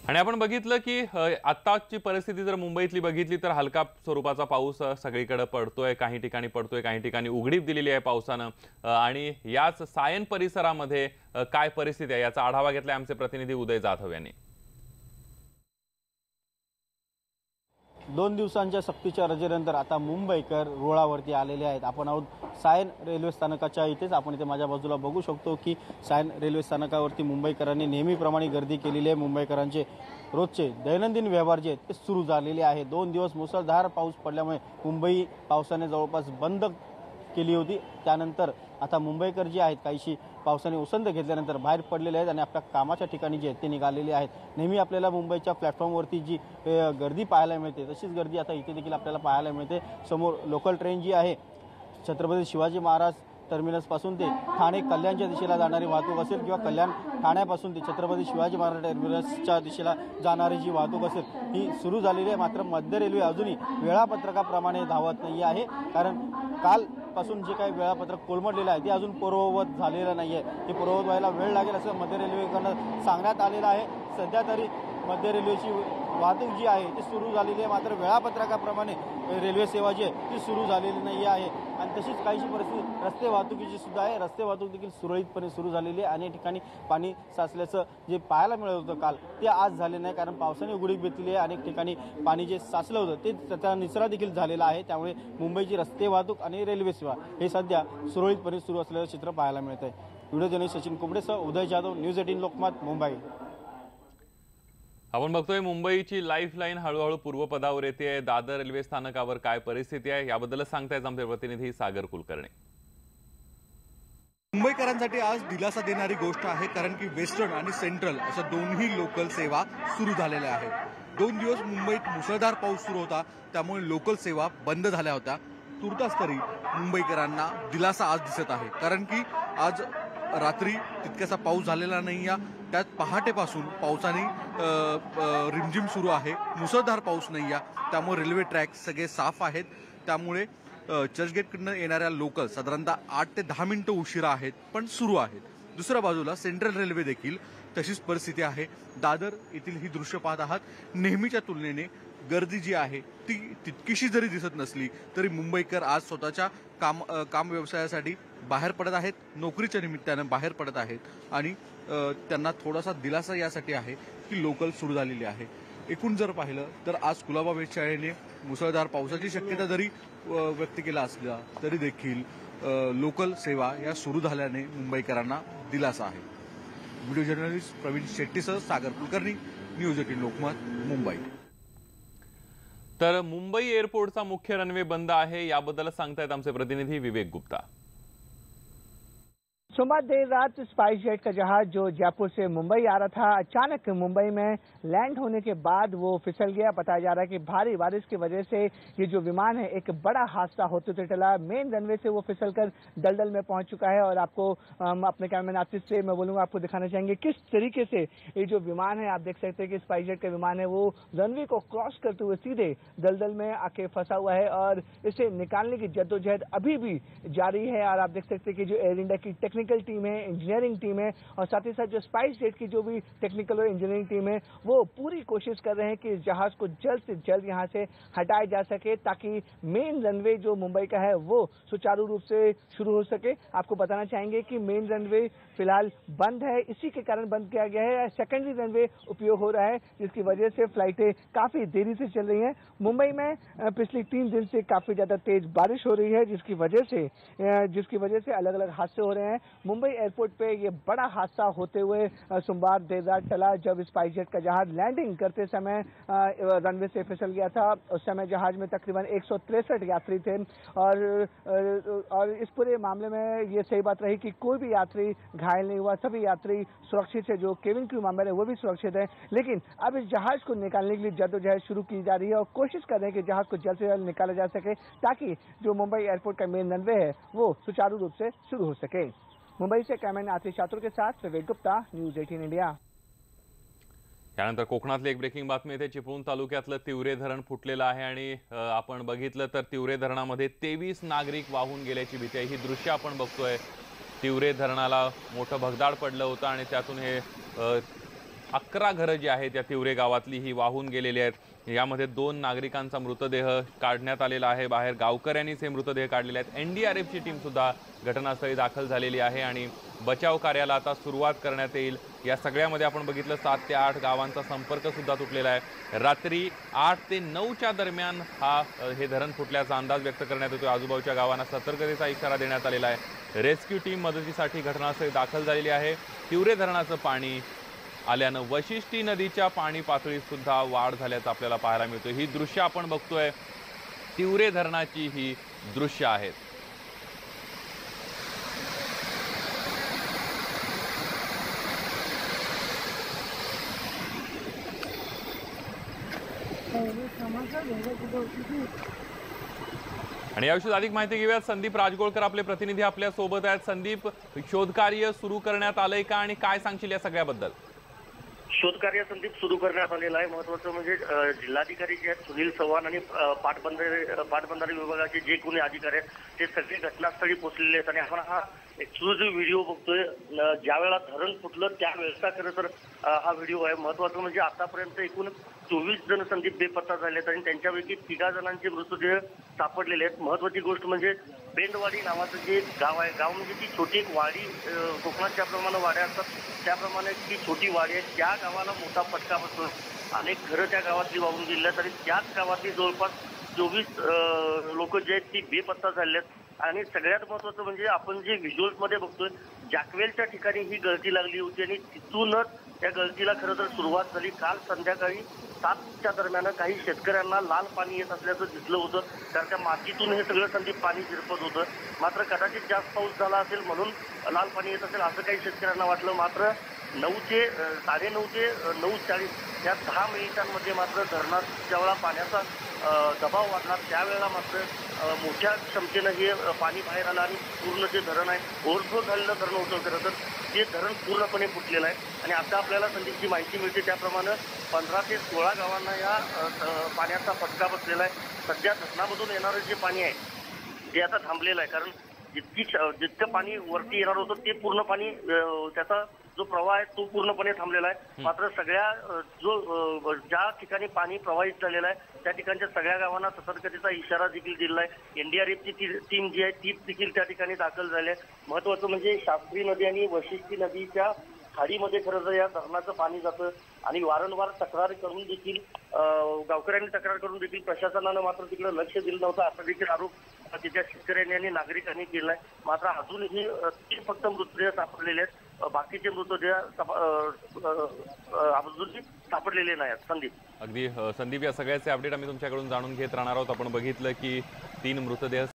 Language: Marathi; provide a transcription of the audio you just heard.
आणि आपण बघितलं की आत्ताची परिस्थिती जर मुंबईतली बघितली तर हलका स्वरूपाचा पाऊस सगळीकडे पडतोय, काही ठिकाणी पडतोय, काही ठिकाणी उघडीप दिलेली आहे पावसानं। आणि याच सायन परिसरामध्ये काय परिस्थिती आहे याचा आढावा घेतलाय आमचे प्रतिनिधी उदय जाधव यांनी। 2 दिवसांच्या सक्तीच्या रजेनंतर आता मुंबईकर रुळावरती आलेले आहेत। आपण आहोत सायन रेल्वे स्थानकाच्या इथेच। आपण इथे माझ्या बाजूला बघू शकतो की सायन रेल्वे स्थानकावरती मुंबईकरांनी नेहमीप्रमाणे गर्दी केलेली आहे। मुंबईकरांचे रोजचे दैनंदिन व्यवहार जे आहेत ते सुरू झालेले आहे। 2 दिवस मुसळधार पाऊस पडल्यामुळे मुंबई पावसाने जवळपास बंद केली होती। त्यानंतर आता मुंबईकर जे आहेत काहीशी पावसाने उसंत घेतल्यानंतर बाहेर पडलेले आहेत आणि आपल्या कामाच्या ठिकाणी जे आहेत ते निघालेले आहेत। नेहमी आपल्याला मुंबईच्या प्लॅटफॉर्मवरती जी गर्दी पाहायला मिळते तशीच गर्दी आता इथे देखील आपल्याला पाहायला मिळते। समोर लोकल ट्रेन जी आहे छत्रपती शिवाजी महाराज टर्मिनसपासून ते ठाणे कल्याणच्या दिशेला जाणारी वाहतूक असेल किंवा कल्याण ठाण्यापासून ते छत्रपती शिवाजी महाराज टर्मिनसच्या दिशेला जाणारी जी वाहतूक असेल ही सुरू झालेली आहे। मात्र मध्य रेल्वे अजूनही वेळापत्रकाप्रमाणे धावत नाही आहे, कारण कालपासून जे काही वेळापत्रक कोलमडलेलं आहे ते अजून पूर्ववत झालेलं नाही आहे। हे पूर्ववत व्हायला वेळ लागेल असं मध्य रेल्वेकडून सांगण्यात आलेलं आहे। सध्या तरी मध्य रेल्वेची वाहतूक जी आहे ती सुरू झालेली आहे, मात्र वेळापत्रकाप्रमाणे रेल्वे सेवा जी आहे ती सुरू झालेली नाही आहे। आणि तशीच काहीशी परिस्थिती रस्ते वाहतुकीची सुद्धा आहे। रस्ते वाहतूक देखील सुरळीतपणे सुरू झालेली आहे। अनेक ठिकाणी पाणी साचल्याचं जे पाहायला मिळत होतं काल ते आज झाले नाही, कारण पावसाने उघडीप घेतलेली आहे। अनेक ठिकाणी पाणी जे साचलं होतं ते त्याचा निचरा देखील झालेला आहे। त्यामुळे मुंबईची रस्ते वाहतूक आणि रेल्वे सेवा हे सध्या सुरळीतपणे सुरू असलेलं चित्र पाहायला मिळत आहे। व्हिडिओ जर्नलिस्ट सचिन कुंबडेसह उदय जाधव, न्यूज 18 लोकमत, मुंबई। आपण बघतोय मुंबईची लाईफलाईन हळूहळू पूर्वपदावर येते। दादर रेल्वे स्थानकावर काय परिस्थिती आहे याबद्दलच सांगतायत आमचे प्रतिनिधी सागर कुलकर्णी। मुंबईकरांसाठी आज दिलासा देणारी गोष्ट आहे, कारण की वेस्टर्न आणि सेंट्रल अशा दोन्ही लोकल सेवा सुरू झालेल्या आहेत। 2 दिवस मुंबईत मुसळधार पाऊस सुरू होता, त्यामुळे लोकल सेवा बंद झाल्या होत्या। तुर्तास तरी मुंबईकरांना दिलासा आज दिसत आहे, कारण की आज रात्री तितक्याचा पाऊस झालेला नाही आहे। त्यात पहाटेपासून पावसाने रिमझिम सुरू आहे, मुसळधार पाऊस नाही आहे। त्यामुळे रेल्वे ट्रॅक सगळे साफ आहेत। त्यामुळे चर्चगेटकडनं येणाऱ्या लोकल साधारणतः 8 ते 10 मिनिटं उशिरा आहेत, पण सुरू आहेत। दुसऱ्या बाजूला सेंट्रल रेल्वे देखील तशीच परिस्थिती आहे। दादर येथील ही दृश्य पाहत आहात। नेहमीच्या तुलनेने गर्दी जी आहे ती तितकीशी जरी दिसत नसली तरी मुंबईकर आज स्वतःच्या काम व्यवसायासाठी बाहेर पडत आहेत, नोकरीच्या निमित्तानं बाहेर पडत आहेत आणि त्यांना थोडासा दिलासा यासाठी आहे की लोकल सुरू झालेली आहे। एकूण जर पाहिलं तर आज कुलाबा वेधशाळेने मुसळधार पावसाची शक्यता जरी व्यक्त केला असला तरी देखील लोकल सेवा या सुरू झाल्याने मुंबईकरांना दिलासा आहे। व्हिडिओ जर्नलिस्ट प्रवीण शेट्टीसह सागर कुलकर्णी, न्यूज 18 लोकमत, मुंबई। तर मुंबई एअरपोर्टचा मुख्य रनवे बंद आहे याबद्दल सांगतायत आमचे प्रतिनिधी विवेक गुप्ता। सोमवार देर रात स्पाइस जेट का जहाज जो जयपुर से मुंबई आ रहा था, अचानक मुंबई में लैंड होने के बाद वो फिसल गया। बताया जा रहा है कि भारी बारिश की वजह से ये जो विमान है एक बड़ा हादसा होते हुए टला। मेन रनवे से वो फिसलकर दलदल में पहुंच चुका है और आपको अपने कैमरामैन आतिश से मैं बोलूंगा, आपको दिखाना चाहेंगे किस तरीके से ये जो विमान है, आप देख सकते हैं कि स्पाइस जेट का विमान है वो रनवे को क्रॉस करते हुए सीधे दलदल में आके फंसा हुआ है और इसे निकालने की जद्दोजहद अभी भी जारी है। और आप देख सकते हैं कि जो एयर इंडिया की टेक्निकल टीम है, इंजीनियरिंग टीम है और साथ ही साथ जो स्पाइस जेट की जो भी टेक्निकल और इंजीनियरिंग टीम है वो पूरी कोशिश कर रहे हैं कि इस जहाज को जल्द से जल्द यहां से हटाया जा सके, ताकि मेन रनवे जो मुंबई का है वो सुचारू रूप से शुरू हो सके। आपको बताना चाहेंगे कि मेन रनवे फिलहाल बंद है, इसी के कारण बंद किया गया है। सेकेंडरी रनवे उपयोग हो रहा है, जिसकी वजह से फ्लाइटें काफी देरी से चल रही हैं। मुंबई में पिछले 3 दिन से काफी ज्यादा तेज बारिश हो रही है, जिसकी वजह से अलग अलग हादसे हो रहे हैं। मुंबई एयरपोर्ट पे ये बड़ा हादसा होते हुए सोमवार देर रात चला, जब स्पाइस जेट का जहाज लैंडिंग करते समय रनवे से फिसल गया था। उस समय जहाज में तकरीबन 163 यात्री थे और इस पूरे मामले में ये सही बात रही कि कोई भी यात्री घायल नहीं हुआ, सभी यात्री सुरक्षित है। जो केबिन क्रू मेंबर है वो भी सुरक्षित है। लेकिन अब इस जहाज को निकालने के लिए जद्दोजहद शुरू की जा रही है और कोशिश कर रहे हैं कि जहाज को जल्द से जल्द निकाला जा सके, ताकि जो मुंबई एयरपोर्ट का मेन रनवे है वो सुचारू रूप से शुरू हो सके। मुंबई से कैमरामैन आतिश चातुर के साथ विवेक गुप्ता, न्यूज 18 इंडिया। त्यानंतर कोकणातली एक ब्रेकिंग बातमी येते। चिपळूण तालुक्यातलं तिवरे धरण फुटलेलं आहे आणि आपण बघितलं तर तिवरे धरणामध्ये 23 नागरिक वाहून गेल्याची भीती आहे। ही दृश्य आपण बघतोय। तिवरे धरणाला मोठं भगदाड पडलं होतं आणि त्यातून हे 11 घरं जी आहेत या तिवरे गावातली ही वाहून गेलेली आहेत। यामध्ये 2 नागरिकांचा मृतदेह काढण्यात आलेला आहे बाहेर। गावकऱ्यांनीच हे मृतदेह काढलेले आहेत। एनडीआरएफची टीम सुद्धा घटनास्थळी दाखल झालेली आहे आणि बचाव कार्याला आता सुरुवात करण्यात येईल। या सगळ्यामध्ये आपण बघितलं 7 ते 8 गावांचा संपर्क सुद्धा तुटलेला आहे। रात्री 8 ते 9च्या दरम्यान हे धरण फुटल्याचा अंदाज व्यक्त करण्यात येतो। आजूबाजूच्या गावांना सतर्कतेचा इशारा देण्यात आलेला आहे। रेस्क्यू टीम मदतीसाठी घटनास्थळी दाखल झालेली आहे। तिवरे धरणाचं पाणी आल्यानं वशिष्ठी नदीच्या पाणी पातळीत सुद्धा वाढ झाल्याचं आपल्याला पाहायला मिळतं। ही दृश्य आपण बघतोय तिवरे धरणाची ही दृश्य आहेत। आणि याविषयी अधिक माहिती घेऊयात। संदीप राजगोळकर आपले प्रतिनिधी आपल्या सोबत आहेत। संदीप, शोधकार्य सुरू करण्यात आलंय का आणि काय सांगशील या सगळ्याबद्दल? शोधकार्य संदीप सुरू करण्यात आलेलं आहे। महत्वाचं म्हणजे जिल्हाधिकारी जे आहेत सुनील चव्हाण आणि पाटबंधारे विभागाचे जे कोणी अधिकारी आहेत ते सगळे घटनास्थळी पोहोचलेले आहेत आणि आपण हा एक्सक्लुझिव्ह व्हिडिओ बघतोय। ज्या वेळेला धरण फुटलं त्यावेळेचा खरं तर हा व्हिडिओ आहे। महत्वाचं म्हणजे आतापर्यंत एकूण 24 जण संदीप बेपत्ता झाले आहेत आणि त्यांच्यापैकी 3 जणांचे मृतदेह सापडलेले आहेत। महत्वाची गोष्ट म्हणजे बेंडवाडी नावाचं जे गाव आहे, गाव म्हणजे ती छोटी एक वाडी, कोकणात ज्याप्रमाणे वाड्या असतात त्याप्रमाणे ती छोटी वाडी आहे। त्या गावाला मोठा फटका बसतो। अनेक घरं त्या गावातली वाहून गेली आहेत आणि त्याच गावातली जवळपास 24 लोक जे आहेत ती बेपत्ता झाले आहेत। आणि सगळ्यात महत्वाचं म्हणजे आपण जे व्हिज्युअल्समध्ये बघतोय जॅकवेलच्या ठिकाणी ही गळती लागली होती आणि तिथूनच त्या गळतीला खरं तर सुरुवात झाली। काल संध्याकाळी 7च्या दरम्यान काही शेतकऱ्यांना लाल पाणी येत असल्याचं दिसलं होतं, कारण त्या मातीतून हे सगळं संदीप पाणी झिरपत होतं। मात्र कदाचित जास्त पाऊस झाला असेल म्हणून लाल पाणी येत असेल असं काही शेतकऱ्यांना वाटलं। मात्र 9 ते 9:30 ते 9:40 या 10 मिनिटांमध्ये मात्र धरणात ज्यावेळेला पाण्याचा दबाव वाढला त्यावेळेला मात्र मोठ्या क्षमतेनं हे पाणी बाहेर आलं आणि पूर्ण जे धरण आहे ओव्हरफ्लो झालेलं धरण होतं खरं तर ते धरण पूर्णपणे फुटलेलं आहे। आणि आता आपल्याला संदीपची माहिती मिळते त्याप्रमाणे 15 ते 16 गावांना या पाण्याचा फटका बसलेला आहे। सध्या धरणामधून येणारं जे पाणी आहे ते आता थांबलेलं आहे, कारण जितकं पाणी वरती येणार होतं ते पूर्ण पाणी त्याचा जो प्रवाह आहे तो पूर्णपणे थांबलेला आहे। मात्र सगळ्या ज्या ठिकाणी पाणी प्रवाहित झालेलं आहे त्या ठिकाणच्या सगळ्या गावांना सतर्कतेचा इशारा देखील दिलेला आहे। एनडीआरएफची टीम जी आहे ती देखील त्या ठिकाणी दाखल झाली आहे। महत्वाचं म्हणजे शास्त्री नदी आणि वशिष्ठी नदीच्या खाडीमध्ये खरं तर या धरणाचं पाणी जातं आणि वारंवार तक्रार करून देखील गावकऱ्यांनी तक्रार करून देखील प्रशासनानं मात्र तिकडे लक्ष दिलं नव्हतं असा देखील आरोप तिथल्या शेतकऱ्यांनी आणि नागरिकांनी केलाय। मात्र अजूनही 3 फक्त मृतदेह सापडलेले आहेत, बाकीचे मृतदेह अजूनही सापडलेले नाहीत। संदीप अगदी संदीप, या सगळ्याचे अपडेट आम्ही तुमच्याकडून जाणून घेत राहणार आहोत। आपण बघितलं की 3 मृतदेह